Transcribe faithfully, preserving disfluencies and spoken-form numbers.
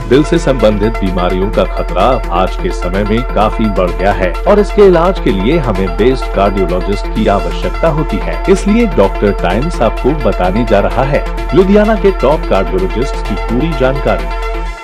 दिल से संबंधित बीमारियों का खतरा आज के समय में काफी बढ़ गया है और इसके इलाज के लिए हमें बेस्ट कार्डियोलॉजिस्ट की आवश्यकता होती है। इसलिए डॉक्टर टाइम्स आपको बताने जा रहा है लुधियाना के टॉप कार्डियोलॉजिस्ट की पूरी जानकारी।